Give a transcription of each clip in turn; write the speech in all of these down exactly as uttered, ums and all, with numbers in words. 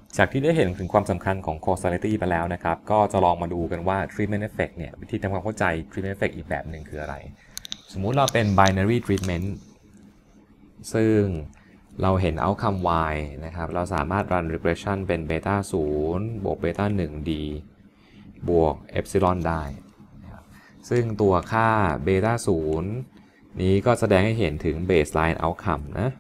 จากที่ได้เห็นถึงความสำคัญของ causality ไปแล้วนะครับก็จะลองมาดูกันว่า treatment effect เนี่ยวิธีทำความเข้าใจ treatment effect อีกแบบหนึ่งคืออะไรสมมุติเราเป็น binary treatment ซึ่งเราเห็น outcome y นะครับเราสามารถ run regression เป็น beta ศูนย์บวก beta หนึ่ง d บวก epsilon ได้นะครับซึ่งตัวค่า beta ศูนย์นี้ก็แสดงให้เห็นถึง baseline outcome นะ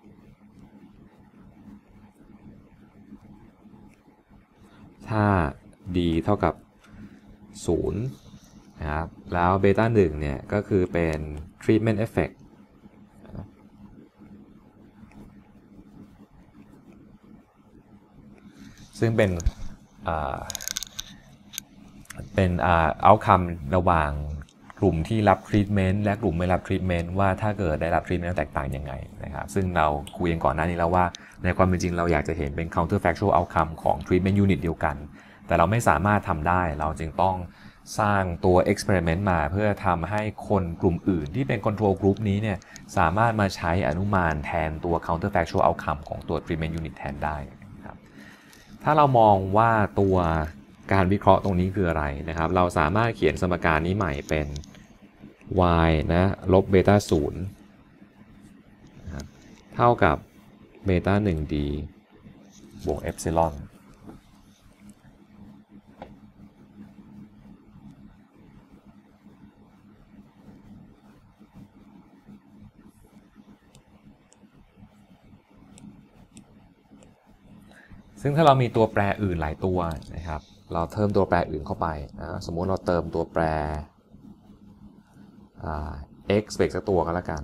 ถ้า d เท่ากับศูนย์นะครับแล้วเบต้าหนึ่งเนี่ยก็คือเป็น treatment effect ซึ่งเป็นเป็น outcome ระหว่างกลุ่มที่รับ treatment และกลุ่มไม่รับ treatment ว่าถ้าเกิดได้รับ treatment แตกต่างยังไงนะครับซึ่งเราคุยกันก่อนหน้านี้แล้วว่าในความเป็นจริงเราอยากจะเห็นเป็น counterfactual outcome ของ treatment unit เดียวกันแต่เราไม่สามารถทำได้เราจึงต้องสร้างตัว experiment มาเพื่อทำให้คนกลุ่มอื่นที่เป็น control group นี้เนี่ยสามารถมาใช้อนุมานแทนตัว counterfactual outcome ของตัว treatment unit แทนได้ครับถ้าเรามองว่าตัวการวิเคราะห์ตรงนี้คืออะไรนะครับเราสามารถเขียนสมการนี้ใหม่เป็น y นะลบเบต้าศูนย์เท่ากับเบต้าหนึ่ง d บวกเอพซิลอนซึ่งถ้าเรามีตัวแปรอื่นหลายตัวนะครับเราเติมตัวแปรอื่นเข้าไปนะสมมุติเราเติมตัวแปร x ไปอีกสักตัวก็แล้วกัน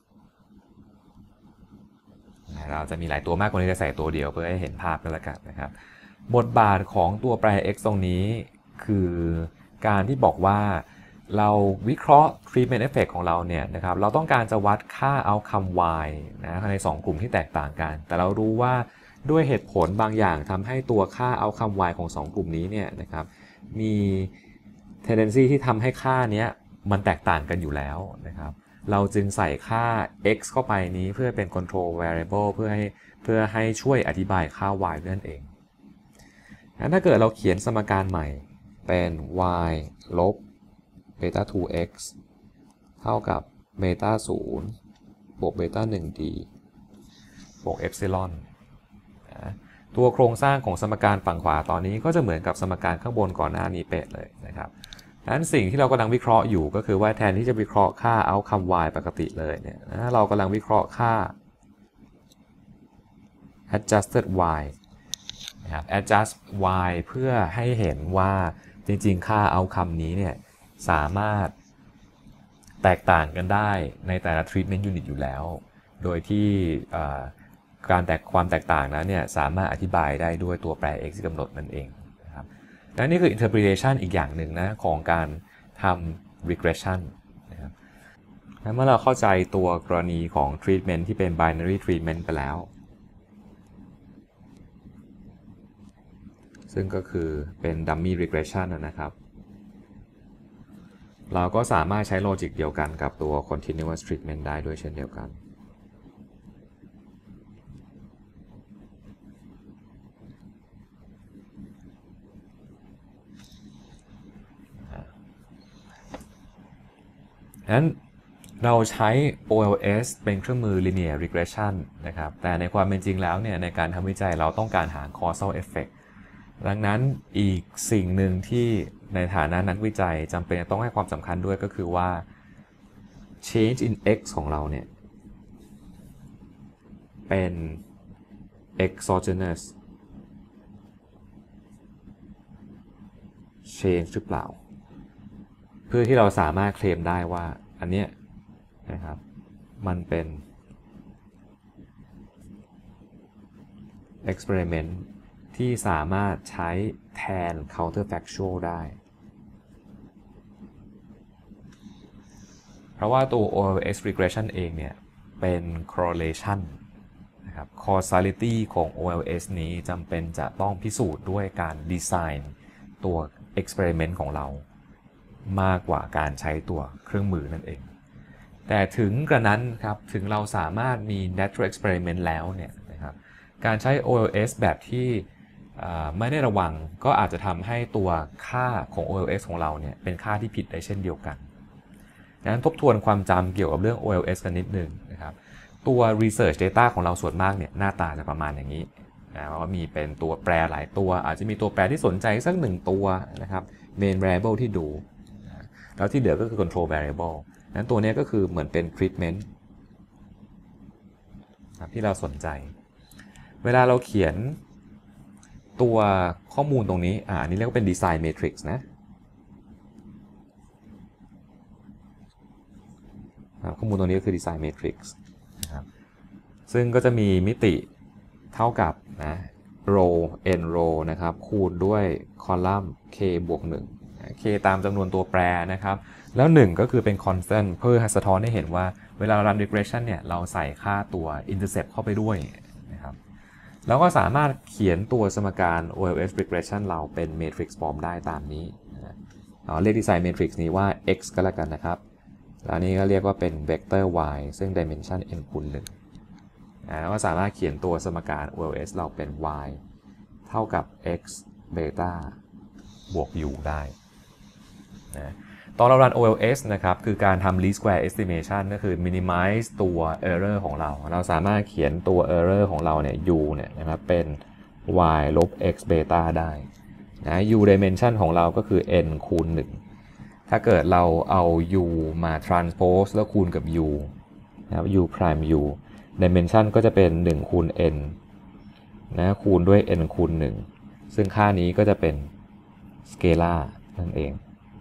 เราจะมีหลายตัวมากกว่านี้จะใส่ตัวเดียวเพื่อให้เห็นภาพกันแล้วกันนะครับบทบาทของตัวแปร x ตรงนี้คือการที่บอกว่าเราวิเคราะห์ treatment effect ของเราเนี่ยนะครับเราต้องการจะวัดค่า outcome y นะในสองกลุ่มที่แตกต่างกันแต่เรารู้ว่าด้วยเหตุผลบางอย่างทำให้ตัวค่า outcome y ของสองกลุ่มนี้เนี่ยนะครับมี tendency ที่ทำให้ค่านี้มันแตกต่างกันอยู่แล้วนะครับเราจึงใส่ค่า x เข้าไปนี้เพื่อเป็น control variable เพื่อให้เพื่อให้ช่วยอธิบายค่า y นั่นเองถ้าเกิดเราเขียนสมการใหม่เป็น y ลบ beta ทู x เท่ากับ beta ศูนย์บวก beta หนึ่ง d บวก epsilon ตัวโครงสร้างของสมการฝั่งขวาตอนนี้ก็จะเหมือนกับสมการข้างบนก่อนหน้านี้เป๊ะเลยนะครับดังนั้นสิ่งที่เรากำลังวิเคราะห์อยู่ก็คือว่าแทนที่จะวิเคราะห์ค่า outcome y ปกติเลยเนี่ยนะเรากำลังวิเคราะห์ค่า adjusted y นะครับ adjust y เพื่อให้เห็นว่าจริงๆค่า outcome นี้เนี่ยสามารถแตกต่างกันได้ในแต่ละ treatment unit อยู่แล้วโดยที่การแตกความแตกต่างนั้นเนี่ยสามารถอธิบายได้ด้วยตัวแปร x ที่กำหนดนั่นเองนะครับและนี่คือ interpretation อีกอย่างหนึ่งนะของการทำ regression นะครับเมื่อเราเข้าใจตัวกรณีของ treatment ที่เป็น binary treatment ไปแล้วซึ่งก็คือเป็น dummy regression นะครับเราก็สามารถใช้โลจิกเดียวกันกับตัว continuous treatment ได้ด้วยเช่นเดียวกันดังนั้นเราใช้ โอ แอล เอส เป็นเครื่องมือ linear regression นะครับแต่ในความเป็นจริงแล้วเนี่ยในการทำวิจัยเราต้องการหา causal effect ดังนั้นอีกสิ่งหนึ่งที่ในฐานะนักวิจัยจำเป็นต้องให้ความสำคัญด้วยก็คือว่า change in x ของเราเนี่ยเป็น exogenous change หรือเปล่าเพื่อที่เราสามารถเคลมได้ว่าอันเนี้ยนะครับมันเป็น experiment ที่สามารถใช้แทน counterfactual ได้เพราะว่าตัว โอ แอล เอส regression เองเนี่ยเป็น correlation นะครับ causality ของ โอ แอล เอส นี้จำเป็นจะต้องพิสูจน์ด้วยการดีไซน์ตัว experiment ของเรามากกว่าการใช้ตัวเครื่องมือนั่นเองแต่ถึงกระนั้นครับถึงเราสามารถมี natural experiment แล้วเนี่ยนะครับการใช้ โอ แอล เอส แบบที่ไม่ได้ระวังก็อาจจะทำให้ตัวค่าของ โอ แอล เอส ของเราเนี่ยเป็นค่าที่ผิดได้เช่นเดียวกันดังนั้นทบทวนความจำเกี่ยวกับเรื่อง โอ แอล เอส กันนิดนึงนะครับตัว Research Data ของเราส่วนมากเนี่ยหน้าตาจะประมาณอย่างนี้นะว่ามีเป็นตัวแปรหลายตัวอาจจะมีตัวแปรที่สนใจสักหนึ่งตัวนะครับ Main Variable ที่ดูนะแล้วที่เหลือก็คือ Control Variable นั้นตัวนี้ก็คือเหมือนเป็น Treatment ที่เราสนใจเวลาเราเขียนตัวข้อมูลตรงนี้อ่านี่เรียกว่าเป็น Design Matrix นะข้อมูลตรงนี้ก็คือ Design Matrix นะครับซึ่งก็จะมีมิติเท่ากับนะ row n row นะครับคูณด้วยคอลัมน์ k บวกหนึ่ง k ตามจำนวนตัวแปรนะครับแล้วหนึ่งก็คือเป็น constant เพื่อสะท้อนให้เห็นว่าเวลาเรา run regression เนี่ยเราใส่ค่าตัว intercept เข้าไปด้วยนะครับแล้วก็สามารถเขียนตัวสมการ โอ แอล เอส regression เราเป็น matrix form ได้ตามนี้นะเรียก design matrix นี้ว่า x ก็แล้วกันนะครับแล้วนี้ก็เรียกว่าเป็น vector y ซึ่ง dimension n คูณหนึ่งแล้วก็สามารถเขียนตัวสมการ โอ แอล เอส เราเป็น y เท่ากับ x เบต้าบวก u ได้นะตอนเรา run โอ แอล เอส นะครับคือการทำ least square estimation ก็คือ minimize ตัว error ของเราเราสามารถเขียนตัว error ของเราเนี่ย u เนี่ยนะครับเป็น y ลบ x เบต้าได้นะ u dimension ของเราก็คือ n คูณหนึ่งถ้าเกิดเราเอา u มา transpose แล้วคูณกับ u นะครับ u prime u dimension ก็จะเป็นหนึ่งคูณ n นะคูณด้วย n คูณหนึ่งซึ่งค่านี้ก็จะเป็น scalar นั่นเอง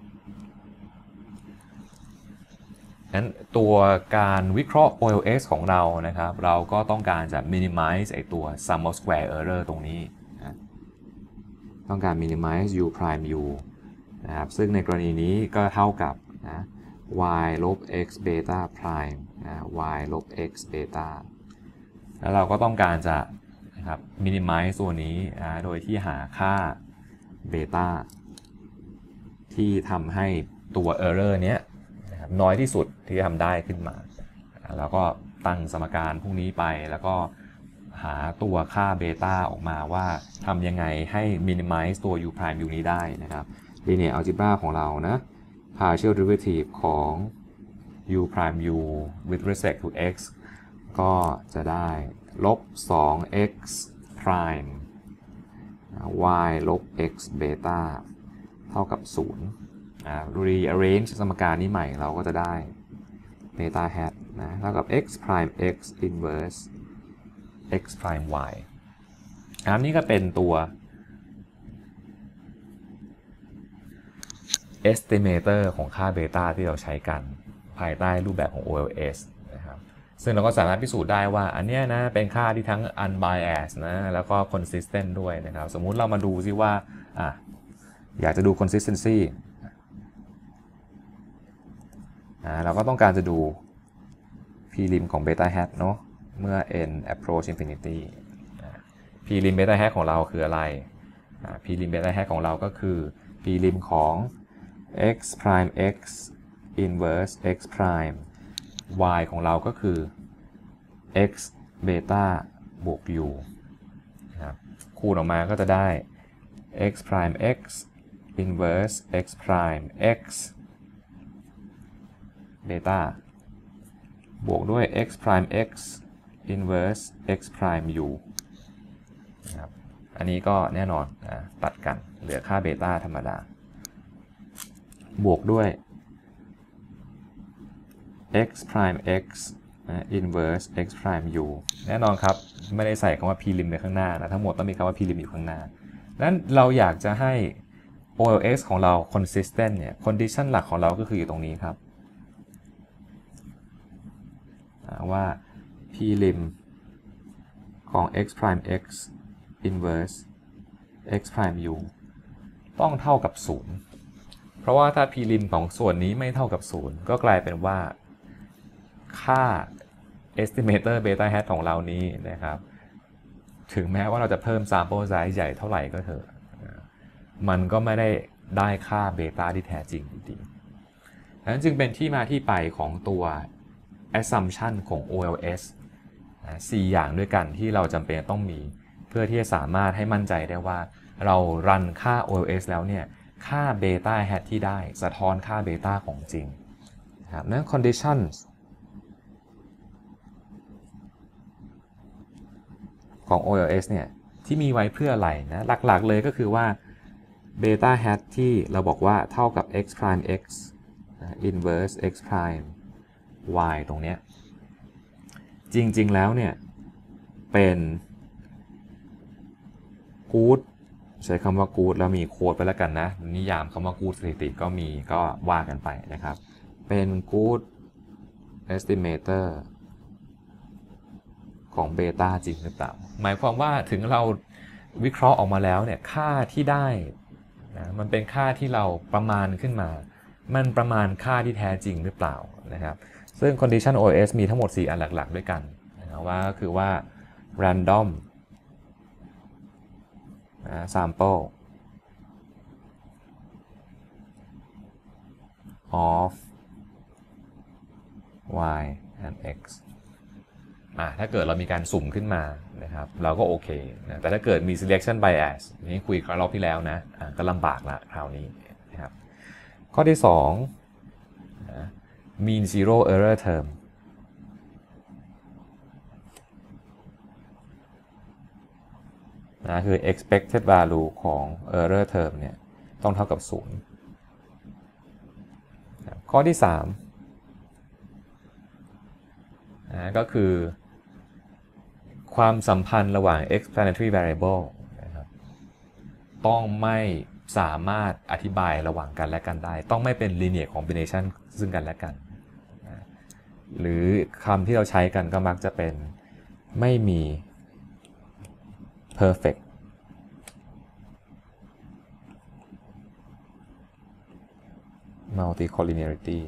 งั้นตัวการวิเคราะห์ โอ แอล เอส ของเรานะครับเราก็ต้องการจะ minimize ไอตัว sum of square error ตรงนี้นะต้องการ minimize u prime u นะครับซึ่งในกรณีนี้ก็เท่ากับนะ y ลบ x เบต้า prime นะ y ลบ x เบต้าแล้วเราก็ต้องการจะนะครับ minimize ตัวนี้นะโดยที่หาค่าเบต้าที่ทำให้ตัว error เนี้ยน้อยที่สุดที่จะทำได้ขึ้นมาแล้วก็ตั้งสมการพวกนี้ไปแล้วก็หาตัวค่าเบต้าออกมาว่าทำยังไงให้ minimize ตัว u prime u นี้ได้นะครับ linear algebra ของเรานะ partial derivative ของ u prime u with respect to x ก็จะได้ลบ สอง x prime y ลบ x เบต้าเท่ากับศูนย์rearrange สมการนี้ใหม่เราก็จะได้ beta hat นะเท่ากับ x prime x inverse x prime y อันนี้ก็เป็นตัว estimator ของค่า beta ที่เราใช้กันภายใต้รูปแบบของ โอ แอล เอส นะครับซึ่งเราก็สามารถพิสูจน์ได้ว่าอันนี้นะเป็นค่าที่ทั้ง unbiased นะแล้วก็ consistent ด้วยนะครับสมมุติเรามาดูซิว่าอ่ะอยากจะดู consistencyเราก็ต้องการจะดู p-lim ของ beta hat เนาะเมื่อ n approach infinity p-lim beta hat ของเราคืออะไร p-lim beta hat ของเราก็คือ p-lim ของ x prime x inverse x prime y ของเราก็คือ x beta บวก u นะครับคูณออกมาก็จะได้ x prime x inverse x prime xเบต้าบวกด้วย x prime x inverse x prime u นะครับอันนี้ก็แน่นอนนะตัดกันเหลือค่าเบต้าธรรมดาบวกด้วย x prime x inverse x prime u แน่นอนครับไม่ได้ใส่คำว่า p-lim ในข้างหน้านะทั้งหมดต้องมีคำว่า p-lim อยู่ข้างหน้าดังนั้นเราอยากจะให้ โอ แอล เอส ของเรา consistent เนี่ย condition หลักของเราก็คืออยู่ตรงนี้ครับว่า p-lim ของ x prime x inverse x prime u ต้องเท่ากับศูนย์เพราะว่าถ้า p-lim ของส่วนนี้ไม่เท่ากับศูนย์ก็กลายเป็นว่าค่า estimator beta hat ของเรานี้นะครับถึงแม้ว่าเราจะเพิ่ม sample size ใหญ่เท่าไหร่ก็เถอะมันก็ไม่ได้ได้ค่าเบต้าที่แท้จริงดีๆดังนั้นจึงเป็นที่มาที่ไปของตัวassumption ของ โอ แอล เอส สี่อย่างด้วยกันที่เราจำเป็นต้องมีเพื่อที่จะสามารถให้มั่นใจได้ว่าเรารันค่า โอ แอล เอส แล้วเนี่ยค่า beta hat ที่ได้สะท้อนค่า beta ของจริงนะครับนั้น conditions ของ โอ แอล เอส เนี่ยที่มีไว้เพื่ออะไรนะหลักๆเลยก็คือว่า beta hat ที่เราบอกว่าเท่ากับ x prime x inverse x prime y ตรงเนี้ยจริงๆแล้วเนี่ยเป็น good ใช้คำว่า good แล้วมีโค้ดไปแล้วกันนะนิยามคำว่า good สถิติก็มีก็ว่ากันไปนะครับเป็น good estimator ของเบต้าจริงหรือเปล่าหมายความว่าถึงเราวิเคราะห์ออกมาแล้วเนี่ยค่าที่ได้นะมันเป็นค่าที่เราประมาณขึ้นมามันประมาณค่าที่แท้จริงหรือเปล่านะครับซึ่ง condition โอ แอล เอส มีทั้งหมดสี่อันหลักๆด้วยกันนะว่าก็คือว่า random นะ sample of y and x อ่ะถ้าเกิดเรามีการสุ่มขึ้นมานะครับเราก็โอเคนะแต่ถ้าเกิดมี selection bias นี่คุยคราวที่แล้วนะะก็ลำบากละคราวนี้นะครับข้อที่สองนะ mean zero error term นะคือ expected value ของ error term เนี่ยต้องเท่ากับศูนย์ข้อที่สามนะก็คือความสัมพันธ์ระหว่าง explanatory variable นะครับต้องไม่สามารถอธิบายระหว่างกันและกันได้ต้องไม่เป็น linear combination ซึ่งกันและกันนะหรือคำที่เราใช้กันก็มักจะเป็นไม่มี perfect multicollinearity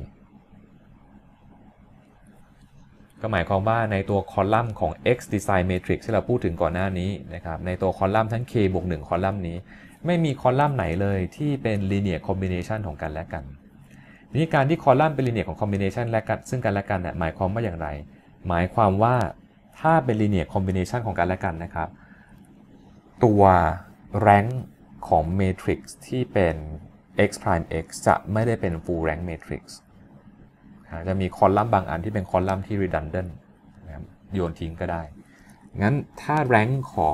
ก็หมายความว่าในตัวคอลัมน์ของ x design matrix ที่เราพูดถึงก่อนหน้านี้นะครับในตัวคอลัมน์ทั้ง k บวกหนึ่งคอลัมน์นี้ไม่มีคอลัมน์ไหนเลยที่เป็น linear combination ของกันและกันนี่การที่คอลัมน์เป็น linear ของ combination และกันซึ่งกันและกันเนี่ยหมายความว่าอย่างไรหมายความว่าถ้าเป็น linear combination ของกันและกันนะครับตัว rank ของ matrix ที่เป็น x prime x จะไม่ได้เป็น full rank matrix จะมีคอลัมน์บางอันที่เป็นคอลัมน์ที่ redundant นะครับโยนทิ้งก็ได้งั้นถ้า rank ของ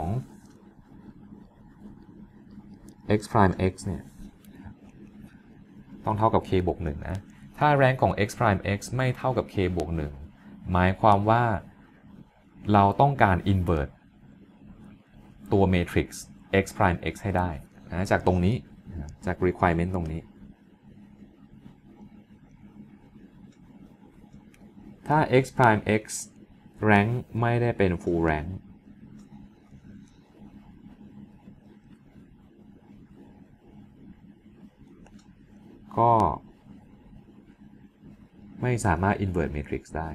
x prime x เนี่ยต้องเท่ากับ k บวกหนึ่งนะถ้า rank ของ x prime x ไม่เท่ากับ k บวกหนึ่งหมายความว่าเราต้องการ invert ตัว matrix x prime x ให้ได้นะจากตรงนี้จาก requirement ตรงนี้ถ้า x prime x rank ไม่ได้เป็น full rank ก็ไม่สามารถ invert matrix ได้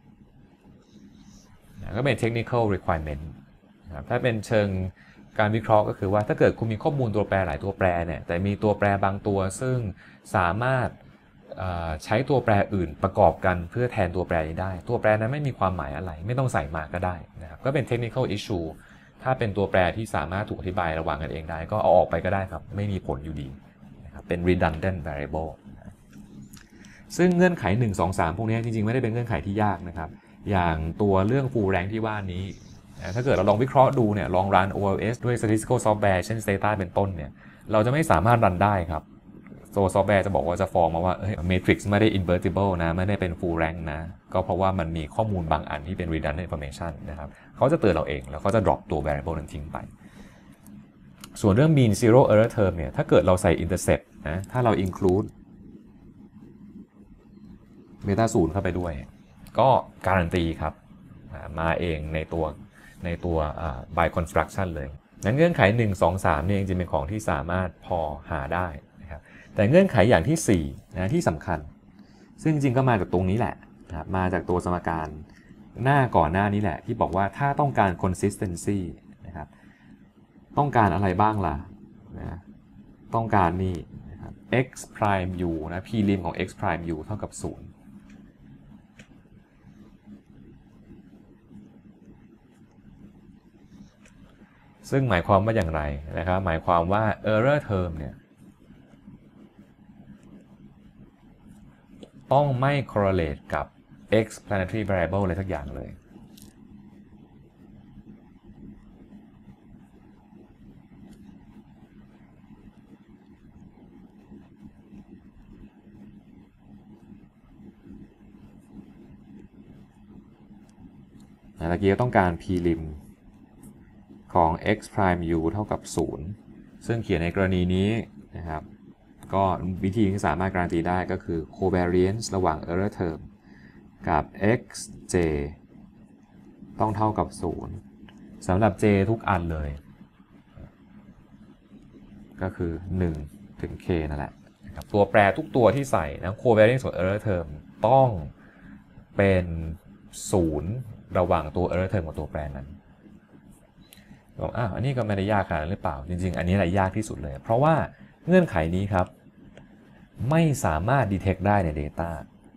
ก็เป็น technical requirement นะครับถ้าเป็นเชิงการวิเคราะห์ก็คือว่าถ้าเกิดคุณมีข้อมูลตัวแปรหลายตัวแปรเนี่ยแต่มีตัวแปรบางตัวซึ่งสามารถใช้ตัวแปรอื่นประกอบกันเพื่อแทนตัวแปรนี้ได้ตัวแปรนั้นไม่มีความหมายอะไรไม่ต้องใส่มาก็ได้นะครับก็เป็น technical issue ถ้าเป็นตัวแปรที่สามารถถูกอธิบายระหว่างกันเองได้ก็เอาออกไปก็ได้ครับไม่มีผลอยู่ดีนะครับเป็น redundant variable ซึ่งเงื่อนไขหนึ่ง สอง สามพวกนี้จริงๆไม่ได้เป็นเงื่อนไขที่ยากนะครับอย่างตัวเรื่อง full rank ที่ว่านี้ถ้าเกิดเราลองวิเคราะห์ดูเนี่ยลองรัน โอ แอล เอส ด้วย statistical software เช่น Stata เป็นต้นเนี่ยเราจะไม่สามารถรันได้ครับตัวซอฟต์แวร์จะบอกว่าจะฟอร์มมาว่า matrix ไม่ได้ invertible นะไม่ได้เป็น full rank นะก็เพราะว่ามันมีข้อมูลบางอันที่เป็น redundant information นะครับเขาจะเตือนเราเองแล้วก็จะ drop ตัว variable นั้นทิ้งไปส่วนเรื่อง mean zero error term เนี่ยถ้าเกิดเราใส่ intercept นะถ้าเรา include beta ศูนย์เข้าไปด้วยก็การันตีครับมาเองในตัวในตัว by construction เลยนั้นเงื่อนไขหนึ่ง สอง สามเนี่ยจริงๆเป็นของที่สามารถพอหาได้นะครับแต่เงื่อนไขอย่างที่สี่นะที่สำคัญซึ่งจริงๆก็มาจากตรงนี้แหละนะครับมาจากตัวสมการหน้าก่อนหน้านี้แหละที่บอกว่าถ้าต้องการ consistency นะครับต้องการอะไรบ้างล่ะนะต้องการนี่นะครับ x prime u นะ p lim ของ x prime u เท่ากับศูนย์ซึ่งหมายความว่าอย่างไรนะครับหมายความว่า error term เนี่ยต้องไม่ correlate กับ explanatory variable อะไรสักอย่างเลยเมื่อกี้ต้องการ prelim ของ x prime u เท่ากับศูนย์ซึ่งเขียนในกรณีนี้นะครับก็วิธีที่สามารถการันตีได้ก็คือ covariance ระหว่าง error term กับ xj ต้องเท่ากับศูนย์สำหรับ j ทุกอันเลยก็คือหนึ่งถึง k นั่นแหละนะครับตัวแปรทุกตัวที่ใส่นะ covariance ของ error term ต้องเป็นศูนย์ระหว่างตัว error term กับตัวแปรนั้นบอกอ้าวอันนี้ก็ไม่ได้ยากขนาดนั้นหรือเปล่าจริงๆอันนี้แหละยากที่สุดเลยเพราะว่าเงื่อนไขนี้ครับไม่สามารถ detect ได้ใน data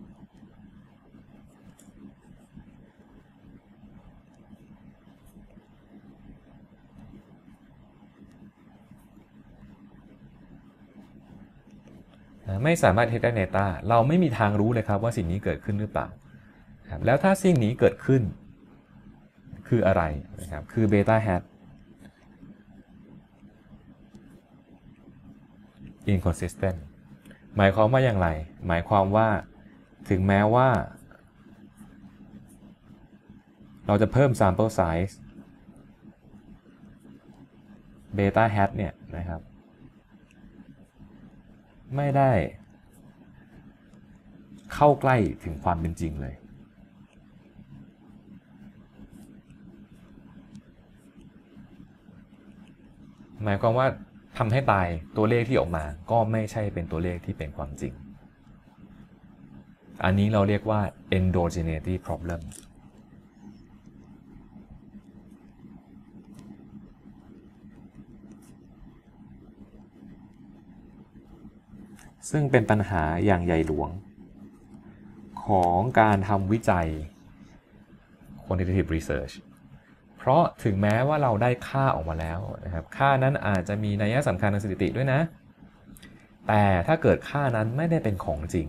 ไม่สามารถ detect ได้ใน data เราไม่มีทางรู้เลยครับว่าสิ่งนี้เกิดขึ้นหรือเปล่าแล้วถ้าสิ่งนี้เกิดขึ้นคืออะไรนะครับคือ beta hat inconsistent หมายความว่าอย่างไรหมายความว่าถึงแม้ว่าเราจะเพิ่ม sample size beta hat เนี่ยนะครับไม่ได้เข้าใกล้ถึงความเป็นจริงเลยหมายความว่าทำให้ตายตัวเลขที่ออกมาก็ไม่ใช่เป็นตัวเลขที่เป็นความจริงอันนี้เราเรียกว่า endogeneity problem ซึ่งเป็นปัญหาอย่างใหญ่หลวงของการทำวิจัย quantitative research เพราะถึงแม้ว่าเราได้ค่าออกมาแล้วนะครับค่านั้นอาจจะมีนัยสำคัญทางสถิติด้วยนะแต่ถ้าเกิดค่านั้นไม่ได้เป็นของจริง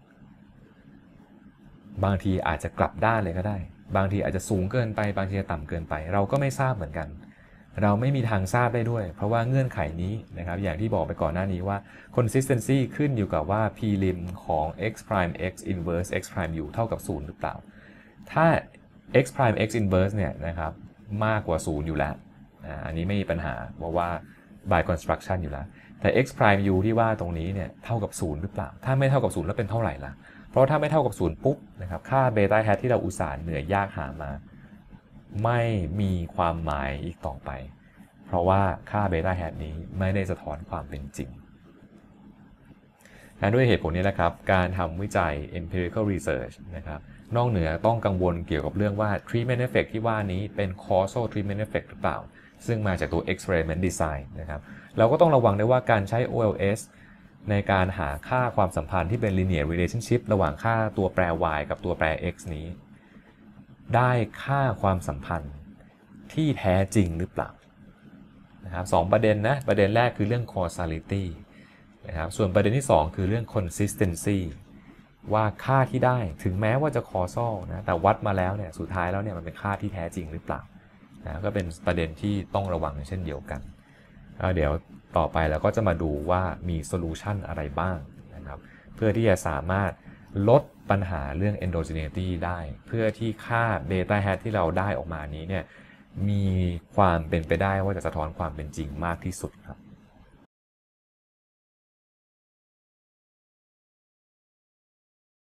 บางทีอาจจะกลับด้านเลยก็ได้บางทีอาจจะสูงเกินไปบางทีจะต่ำเกินไปเราก็ไม่ทราบเหมือนกันเราไม่มีทางทราบได้ด้วยเพราะว่าเงื่อนไขนี้นะครับอย่างที่บอกไปก่อนหน้านี้ว่า consistency ขึ้นอยู่กับว่า prelim ของ x prime x inverse x prime u เท่ากับศูนย์หรือเปล่าถ้า x prime x inverse เนี่ยนะครับมากกว่าศูนย์อยู่แล้วอันนี้ไม่มีปัญหาเพราะว่า by construction อยู่แล้วแต่ x prime u ที่ว่าตรงนี้เนี่ยเท่ากับศูนย์หรือเปล่าถ้าไม่เท่ากับศูนย์แล้วเป็นเท่าไหร่ล่ะเพราะถ้าไม่เท่ากับศูนย์ปุ๊บนะครับค่า beta hat ที่เราอุตส่าห์เหนื่อยยากหามาไม่มีความหมายอีกต่อไปเพราะว่าค่า beta hat นี้ไม่ได้สะท้อนความเป็นจริงและด้วยเหตุผลนี้แหละครับการทำวิจัย empirical research นะครับนอกเหนือต้องกังวลเกี่ยวกับเรื่องว่า treatment effect ที่ว่านี้เป็น causal treatment effect หรือเปล่าซึ่งมาจากตัว experiment design นะครับเราก็ต้องระวังด้วยว่าการใช้ โอ แอล เอส ในการหาค่าความสัมพันธ์ที่เป็น linear relationship ระหว่างค่าตัวแปร y กับตัวแปร x นี้ได้ค่าความสัมพันธ์ที่แท้จริงหรือเปล่านะครับสองประเด็นนะประเด็นแรกคือเรื่อง causality นะครับส่วนประเด็นที่สองคือเรื่อง consistency ว่าค่าที่ได้ถึงแม้ว่าจะ causal นะแต่วัดมาแล้วเนี่ยสุดท้ายแล้วเนี่ยมันเป็นค่าที่แท้จริงหรือเปล่านะก็เป็นประเด็นที่ต้องระวังเช่นเดียวกันเดี๋ยวต่อไปเราก็จะมาดูว่ามีโซลูชันอะไรบ้างนะครับเพื่อที่จะสามารถลดปัญหาเรื่อง endogeneity ได้เพื่อที่ค่า beta hat ที่เราได้ออกมานี้เนี่ยมีความเป็นไปได้ว่าจะสะท้อนความเป็นจริงมากที่สุดครับ